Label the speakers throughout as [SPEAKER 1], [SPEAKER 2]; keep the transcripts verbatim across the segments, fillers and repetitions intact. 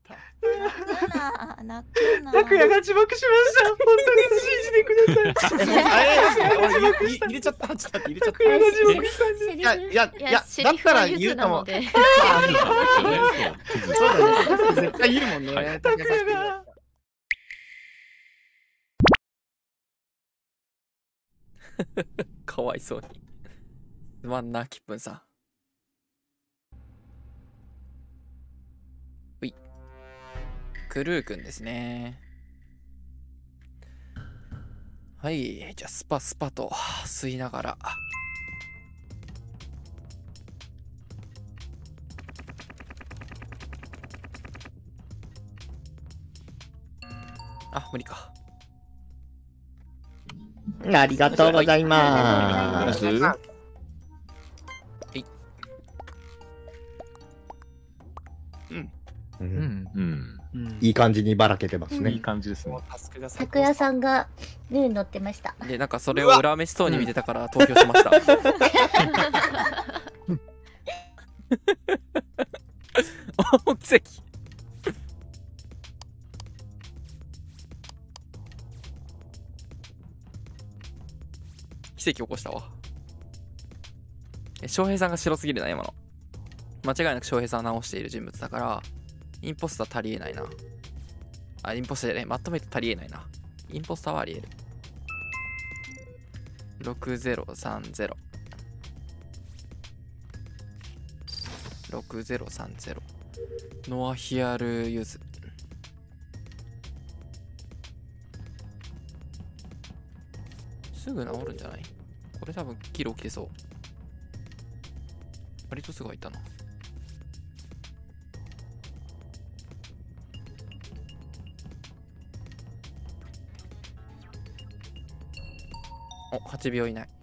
[SPEAKER 1] た。
[SPEAKER 2] 泣くな、泣くな。
[SPEAKER 3] 拓也が自爆しました。本当に信じてください。
[SPEAKER 1] あれ入れちゃった。ちょっと入れちゃった。
[SPEAKER 3] 拓也が自爆したんです。
[SPEAKER 1] いやいやいや、だったら言うかも。そうだね。絶対言うもんね。
[SPEAKER 3] 拓也が。
[SPEAKER 4] かわいそうに。すまんな、きっぷんさん。うい。クルーくんですね。はい、じゃあスパスパと吸いながら。あ、無理か。
[SPEAKER 5] ありがとうございます。
[SPEAKER 4] はい。
[SPEAKER 1] うん。
[SPEAKER 5] う
[SPEAKER 6] うんん。
[SPEAKER 5] うん。いい感じにばらけてますね。
[SPEAKER 6] いい感じですね。
[SPEAKER 7] 拓也さんがルー乗ってました。
[SPEAKER 4] で、なんかそれを恨めしそうに見てたから投票しました。お奇跡。奇跡起こしたわ。え、翔平さんが白すぎるな、今の。間違いなく翔平さんを直している人物だから、インポスター足りえないな。あ、インポスターでね、まとめて足りえないな。インポスターはありえる。ろくゼロさんゼロ。ろくゼロさんゼロ。ノアヒアルユズ。すぐ治るんじゃない？これ多分キル起きてそう。割とすぐ入ったな。お、はちびょう以内。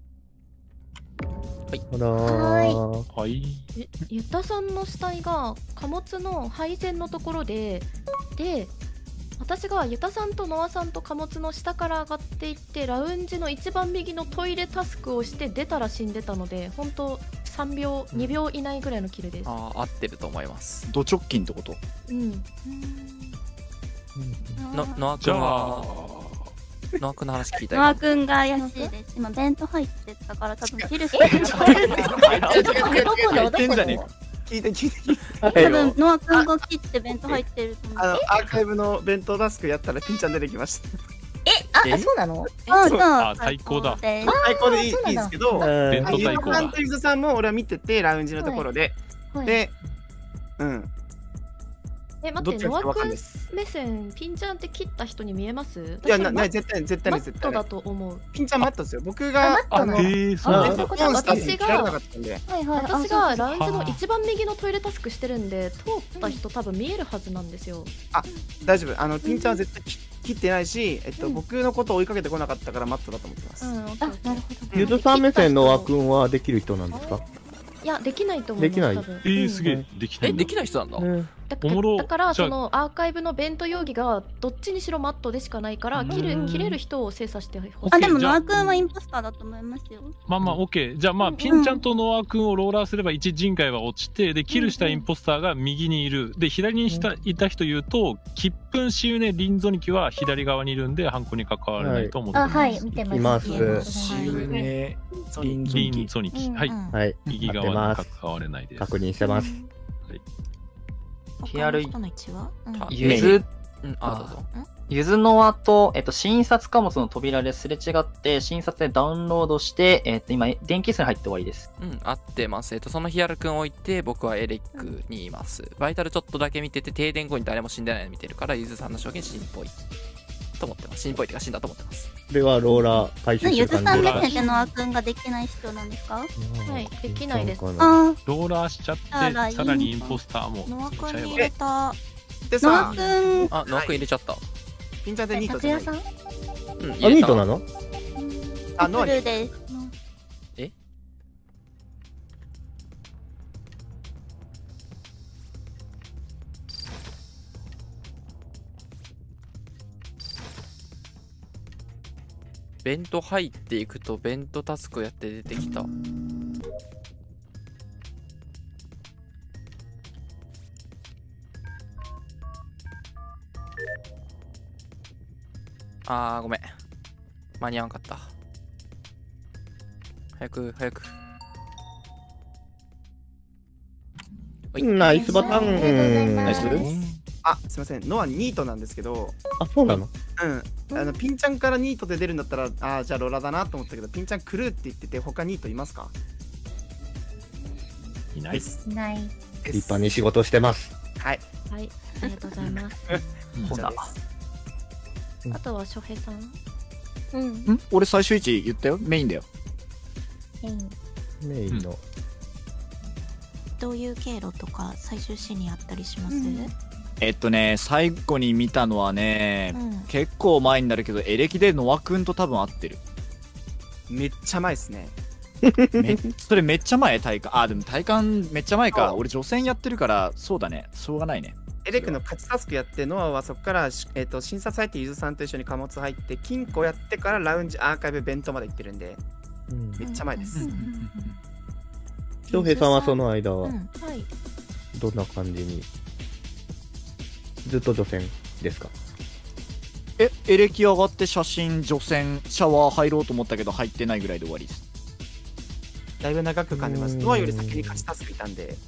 [SPEAKER 4] はい。
[SPEAKER 5] は
[SPEAKER 6] はい。
[SPEAKER 8] え、ゆたさんの死体が貨物の配線のところで、で、私がゆたさんとノアさんと貨物の下から上がっていってラウンジの一番右のトイレタスクをして出たら死んでたので、本当さんびょう、にびょう以内ぐらいのキルです。
[SPEAKER 4] ああ、合ってると思います。
[SPEAKER 1] ド直近ってこと？
[SPEAKER 8] うん。
[SPEAKER 4] の、ノア君は、ノア君の話聞いたよ。
[SPEAKER 2] ノア君が怪しいです。今ベント入ってたから多分キルしてる。
[SPEAKER 7] どこのどこの？
[SPEAKER 1] 聞いて聞いて聞いて。
[SPEAKER 2] 多分ノア君が切ってベント入ってると思う。
[SPEAKER 1] あのアーカイブの弁当タスクやったらピンちゃん出てきました。
[SPEAKER 7] え、あ、そうなの？
[SPEAKER 2] あ、じゃ
[SPEAKER 6] あ、最高だ。
[SPEAKER 1] 最高でいいいいですけど、
[SPEAKER 6] 弁当最高だ。
[SPEAKER 1] ゆずさんとゆずさんも俺は見ててラウンジのところで、で、うん。
[SPEAKER 8] え、待って、ノア君目線、ピンちゃんって切った人に見えます？
[SPEAKER 1] いや、な、な、絶対、絶対、絶対。
[SPEAKER 8] マットだと思う。
[SPEAKER 1] ピンちゃんマットですよ。僕が、
[SPEAKER 7] あの、
[SPEAKER 6] ええ、そうなんだ。
[SPEAKER 8] 私が、
[SPEAKER 7] はいはい、
[SPEAKER 8] 私がラウンジの一番右のトイレタスクしてるんで、通った人多分見えるはずなんですよ。
[SPEAKER 1] あ、大丈夫。あの、ピンちゃんは絶対切ってないし、えっと、僕のことを追いかけてこなかったからマットだと思ってます。
[SPEAKER 8] うん、あ、
[SPEAKER 7] なるほど。
[SPEAKER 5] ゆずさん目線のワ君はできる人なんですか？
[SPEAKER 8] いや、できないと思います。
[SPEAKER 5] できない。
[SPEAKER 6] えー、すげえ、できない。
[SPEAKER 4] え、できない人なんだ。
[SPEAKER 8] だからだからそのアーカイブの弁当容疑がどっちにしろマットでしかないから切る切れる人を精査してほしい。
[SPEAKER 2] あ、でもノア君はインポスターだと思いますよ。
[SPEAKER 6] まあまあオッケー。じゃあまあピンちゃんとノア君をローラーすれば一人海は落ちて、でキルしたインポスターが右にいる。で左にしたいた人言うと、キップンシウネリンゾニキは左側にいるんで犯行に関わらないと思ってます。
[SPEAKER 7] あ、はい、見てます。
[SPEAKER 1] シウネ
[SPEAKER 6] リンゾニキ、はい
[SPEAKER 5] はい、
[SPEAKER 6] 右側に関われないです。
[SPEAKER 5] 確認してます。
[SPEAKER 9] ヒアル
[SPEAKER 4] ゆ
[SPEAKER 9] ゆず、
[SPEAKER 4] あ、どうぞ。
[SPEAKER 9] ゆずの輪と、えっと、診察貨物の扉ですれ違って、診察でダウンロードして、えっと、今、電気室に入って終わりです。
[SPEAKER 4] うん、合ってます。えっと、そのヒアル君を置いて、僕はエレックにいます。バイタルちょっとだけ見てて、停電後に誰も死んでないの見てるから、ゆずさんの証言死んっぽい。と思ってます。死んっぽいっていうか死んだと思ってます。
[SPEAKER 5] これはローラー回収す
[SPEAKER 2] ゆ
[SPEAKER 5] る感じ
[SPEAKER 2] ずさん目線でノア君ができない人なんですか？
[SPEAKER 8] はい、できないです。
[SPEAKER 2] あ
[SPEAKER 6] ローラーしちゃって、さらにインポスターも。
[SPEAKER 2] ノア君に入れた。
[SPEAKER 1] でさ、
[SPEAKER 4] あ、ノア君入れちゃった。
[SPEAKER 1] ピンちゃんでニート
[SPEAKER 7] 拓也さん？
[SPEAKER 4] うん、
[SPEAKER 5] あ、ニートなの？
[SPEAKER 1] あ、ノア
[SPEAKER 2] です。
[SPEAKER 4] え？ベント入っていくとベントタスクやって出てきた。 あーごめん、間に合わんかった。早く早く。
[SPEAKER 5] ナイスバタン。
[SPEAKER 7] ナイス
[SPEAKER 1] あ、すいません。ノアニートなんですけど、
[SPEAKER 5] あ、そうなの？
[SPEAKER 1] うん。あのピンちゃんからニートで出るんだったら、あーじゃあローラだなと思ったけど、ピンちゃん来るって言ってて、他ニートいますか？
[SPEAKER 6] いない。
[SPEAKER 1] です。
[SPEAKER 7] ない。
[SPEAKER 5] 立派に仕事してます。
[SPEAKER 1] はい。
[SPEAKER 8] はい、ありがとうございます。
[SPEAKER 9] ほら。
[SPEAKER 8] あとは翔平さん。
[SPEAKER 7] うん。
[SPEAKER 3] ん俺最終位置言ったよ。メインだよ。
[SPEAKER 5] メインの。
[SPEAKER 10] どういう経路とか最終シーンにあったりします？
[SPEAKER 3] えっとね、最後に見たのはね、
[SPEAKER 10] うん
[SPEAKER 3] 結構前になるけど、エレキでノア君と多分合ってる。
[SPEAKER 1] めっちゃ前ですね。
[SPEAKER 3] めそれめっちゃ前体感。あ、でも体感めっちゃ前か。俺女性やってるから、そうだね。しょうがないね。
[SPEAKER 1] エレクの勝ちタスクやって、ノアはそこから、しえっと診察入って、ゆずさんと一緒に貨物入って、金庫やってからラウンジアーカイブ弁当まで行ってるんで、めっちゃ前です。
[SPEAKER 5] 翔平さんはその間は
[SPEAKER 8] はい。
[SPEAKER 5] どんな感じに？ずっと女性ですか？
[SPEAKER 3] え、エレキ上がって写真、除染、シャワー入ろうと思ったけど入ってないぐらいで終わりです。
[SPEAKER 1] だいぶ長く感じます。ノアより先に勝ちタスクいたんで。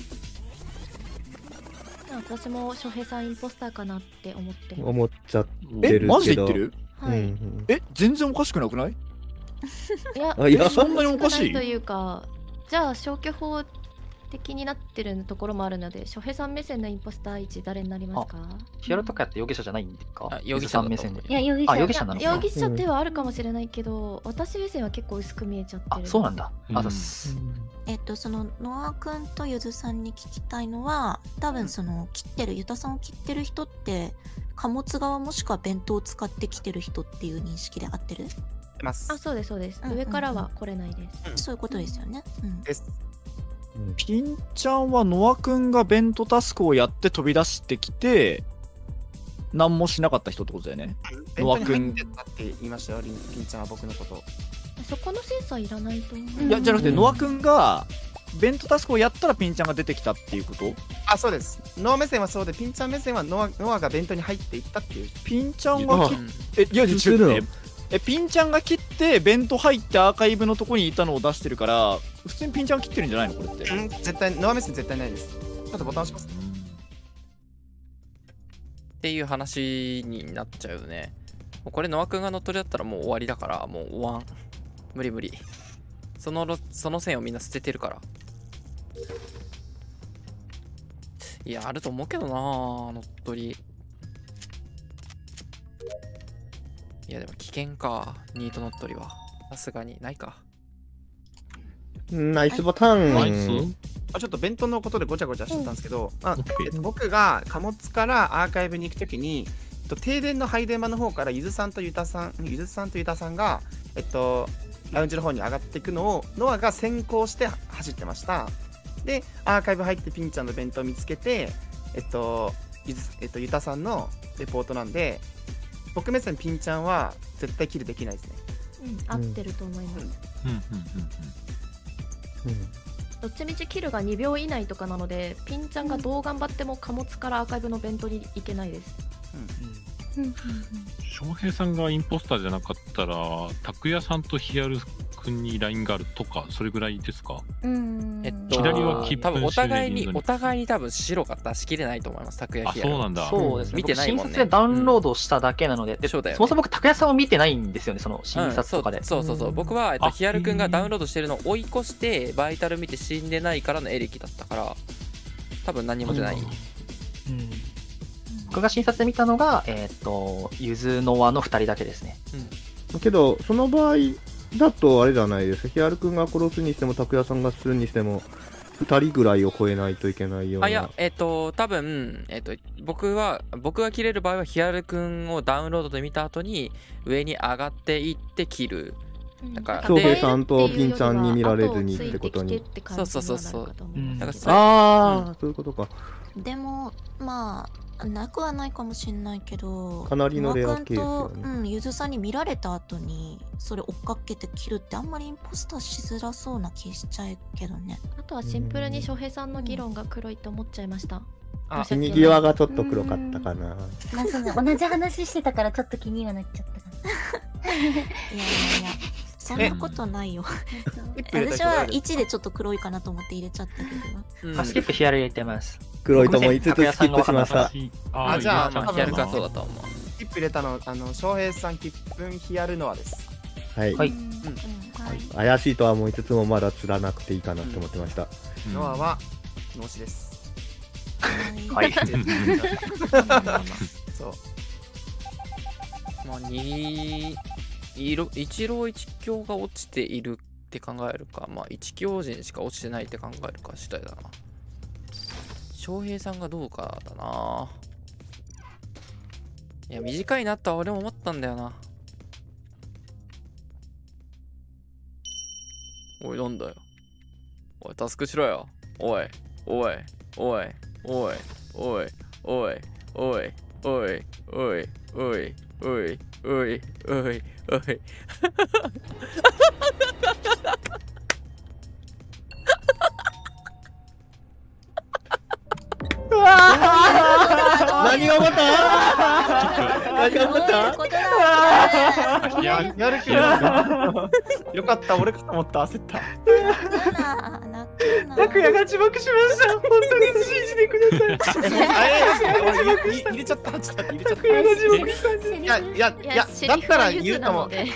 [SPEAKER 8] 私も翔平さんインポスターかなって思ってます。
[SPEAKER 5] 思っちゃって
[SPEAKER 3] え、
[SPEAKER 5] るけど。
[SPEAKER 3] マジで言ってる？
[SPEAKER 8] はい。
[SPEAKER 5] うんうん、
[SPEAKER 3] え、全然おかしくなくない？
[SPEAKER 8] いや、
[SPEAKER 5] あいや
[SPEAKER 3] そんなにおかしい
[SPEAKER 8] というか、じゃあ消去法的になってるところもあるので、翔平さん目線のインポスターいち誰になりますか？
[SPEAKER 9] ヒアルとかやって容疑者じゃないんですか？
[SPEAKER 4] あ容疑者だと思う
[SPEAKER 9] 目線で。
[SPEAKER 7] いや、容疑者。
[SPEAKER 9] あ、容疑者なのかな。
[SPEAKER 8] 容疑者ではあるかもしれないけど、私目線は結構薄く見えちゃって
[SPEAKER 9] あ、
[SPEAKER 8] る。
[SPEAKER 9] そうなんだ。あ、
[SPEAKER 6] うん
[SPEAKER 9] そうっす。
[SPEAKER 10] えっとそのノア君とゆずさんに聞きたいのは、多分その切ってるユタさんを切ってる人って貨物側もしくは弁当を使ってきてる人っていう認識で合ってる？
[SPEAKER 1] います。
[SPEAKER 8] あ、そうですそうです。
[SPEAKER 10] うんうんうん
[SPEAKER 8] 上からは来れないです。
[SPEAKER 10] そういうことですよね。うん。
[SPEAKER 1] です。
[SPEAKER 3] ピンちゃんはノア君がベントタスクをやって飛び出してきて、何もしなかった人ってことだよね。ノア君。
[SPEAKER 1] 弁当に入ってたって言いましたよ、リンピンちゃんは僕のこと。
[SPEAKER 8] そこのセンサーいらないと思う。
[SPEAKER 3] いや、じゃなくて、ノア君がベントタスクをやったらピンちゃんが出てきたっていうこと？
[SPEAKER 1] あ、そうです。ノア目線はそうで、ピンちゃん目線はノアノアが弁当に入っていったっていう。
[SPEAKER 3] ピンちゃんが切っ
[SPEAKER 4] うん
[SPEAKER 3] え、いや、違
[SPEAKER 5] するの
[SPEAKER 3] うええ、ピンちゃんが切って、ベント入ってアーカイブのとこにいたのを出してるから、普通にピンちゃんが切ってるんじゃないのこれって。
[SPEAKER 1] うん、絶対、ノア目線絶対ないです。ちょっとボタン押します。
[SPEAKER 4] っていう話になっちゃうよね。もうこれノア君が乗っ取りだったらもう終わりだから、もう終わん。無理無理。そのろその線をみんな捨ててるから。いや、あると思うけどなぁ、乗っ取り。いや、でも危険か、ニート乗っ取りは。さすがにないか。
[SPEAKER 5] ナイスボタン。
[SPEAKER 6] ナイス。
[SPEAKER 1] あ、ちょっと弁当のことでごちゃごちゃしてたんですけど、あ
[SPEAKER 6] オッケー
[SPEAKER 1] えっと、僕が貨物からアーカイブに行くときに、えっと、停電の配電場の方からゆずさんとゆたさん、ゆずさんとゆたさんが、えっと、ラウンジの方に上がっていくのをノアが先行して走ってました。で、アーカイブ入ってピンちゃんの弁当を見つけて、えっと、ゆず、えっと、ゆたさんのレポートなんで、僕目線ピンちゃんは絶対キルできないですね。
[SPEAKER 8] うん、合ってると思います。
[SPEAKER 6] うんうんうん
[SPEAKER 8] どっちみちキルがにびょう以内とかなので、ピンちゃんがどう頑張っても貨物からアーカイブの弁当に行けないです。
[SPEAKER 6] 翔平さんがインポスターじゃなかったら、拓也さんとヒアル君にラインがあるとか、それぐらいですか？
[SPEAKER 7] うん。
[SPEAKER 4] えっと、
[SPEAKER 6] 左は切符
[SPEAKER 4] 多分お互いに、
[SPEAKER 6] シーレリングに
[SPEAKER 4] お互いに多分白が出し切れないと思います、拓也
[SPEAKER 6] あ、
[SPEAKER 4] ヒアル。
[SPEAKER 6] そうなんだ。
[SPEAKER 9] そうですね。
[SPEAKER 4] 見てないもんね
[SPEAKER 9] 僕診察でダウンロードしただけなので、で
[SPEAKER 4] そうだよね
[SPEAKER 9] そもそも僕、拓也さんを見てないんですよね、その診察とかで。
[SPEAKER 4] うん、そうそうそうそう、
[SPEAKER 5] うん
[SPEAKER 4] 僕は、えっと、
[SPEAKER 6] あ
[SPEAKER 4] ヒアル君がダウンロードしてるのを追い越してバイタル見て死んでないからのエレキだったから多分何も出ない。
[SPEAKER 9] うん僕が診察で見たのが、えっ、と、ゆずの輪のふたりだけですね。
[SPEAKER 5] けど、その場合だとあれじゃないですか。ヒアル君が殺すにしても、拓也さんがするにしても、ふたりぐらいを超えないといけないような。
[SPEAKER 4] あ、いや、えっと、多分、えっと、僕は、僕が切れる場合は、ヒアル君をダウンロードで見た後に、上に上がっていって切る。だから
[SPEAKER 5] 翔平さんとピンちゃんに見られずにってことに。
[SPEAKER 4] そうそうそうそう。だからそれ
[SPEAKER 5] ああ、
[SPEAKER 4] うん
[SPEAKER 5] そういうことか。
[SPEAKER 10] でもまあなくはないかもしれないけど、
[SPEAKER 5] かなりのレアケース
[SPEAKER 10] と
[SPEAKER 5] よね
[SPEAKER 10] うん、ゆずさんに見られた後にそれ追っかけて切るってあんまりインポスターしづらそうな気しちゃうけどね。
[SPEAKER 8] あとはシンプルに翔平さんの議論が黒いと思っちゃいました。
[SPEAKER 1] あ
[SPEAKER 8] 申し訳ない
[SPEAKER 5] 死に際がちょっと黒かったかな。
[SPEAKER 2] まあそうね、同じ話してたからちょっと気にはなっちゃったか
[SPEAKER 10] いやいやいや、そんなことないよ。私はいちでちょっと黒いかなと思って入れちゃったけど。
[SPEAKER 4] うん
[SPEAKER 9] あスキップヒアル入れてます。
[SPEAKER 5] 黒いともいつつスキップしました。
[SPEAKER 6] あ
[SPEAKER 1] あじゃあ
[SPEAKER 4] まあヒアルかそうだと思う。
[SPEAKER 1] キップ入れたの、あの、翔平さん、キップンヒアルノアです。
[SPEAKER 5] はい。
[SPEAKER 9] はい
[SPEAKER 5] 怪しいとは思いつつもまだ釣らなくていいかなって思ってました。
[SPEAKER 1] ノアは、脳死です。
[SPEAKER 9] はい。
[SPEAKER 1] そう。
[SPEAKER 4] まあ、に色一郎一強が落ちているって考えるか、まあ一強人しか落ちてないって考えるか次第だな。翔平さんがどうかだな。いや、短いなとは俺も思ったんだよな。おい、なんだよ。おい、タスクしろよ。おい、おい、おい、おい、おい、おい、おい、おい、おい、おい、おい、おい、おい、おい。
[SPEAKER 5] 何が起こった何が起こった
[SPEAKER 1] いや、やる気が。よかった、俺かと思った、焦った。
[SPEAKER 3] 拓也が自爆しました。本当に信じてください。
[SPEAKER 1] あれ、い入れちゃった、ちょっと入れちゃった。
[SPEAKER 3] 拓也が自爆したんです。
[SPEAKER 1] いや、いや、いや、
[SPEAKER 8] セリフ
[SPEAKER 1] だったら
[SPEAKER 8] はゆず
[SPEAKER 1] 言うとも。
[SPEAKER 8] なので。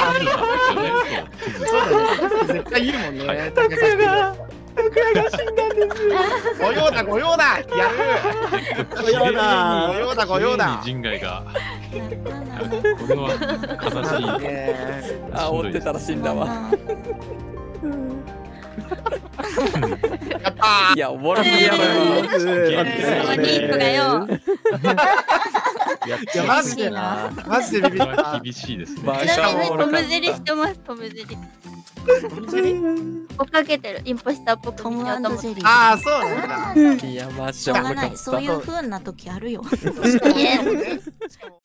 [SPEAKER 1] そうだね、絶対いるもんね。
[SPEAKER 3] 拓也が、拓也が死んだんです。
[SPEAKER 1] 御用だ、御用だ、やる。
[SPEAKER 5] 御用だ
[SPEAKER 1] 御用だ、御用だ。
[SPEAKER 6] 人外が。これは形に。
[SPEAKER 4] あ、追ってたら死んだわ。
[SPEAKER 1] やったー。
[SPEAKER 4] いや、おもろすぎやろよ。
[SPEAKER 2] な。キープがよ。
[SPEAKER 1] いや、マジでな。マジでビビった。
[SPEAKER 6] 厳しいですね。
[SPEAKER 4] バ
[SPEAKER 2] ちなみにトム
[SPEAKER 4] ジ
[SPEAKER 2] ゼリしてます、トムゼリ。追っかけてる、インポスターっぽく
[SPEAKER 10] トム
[SPEAKER 2] 見ようと思って。
[SPEAKER 10] ジェリー。
[SPEAKER 1] ああ、そうなんだ。
[SPEAKER 4] いや、マジ
[SPEAKER 10] しょうがない。
[SPEAKER 4] でおもろかった。
[SPEAKER 10] そういう風な時あるよ。
[SPEAKER 2] ね
[SPEAKER 1] しかも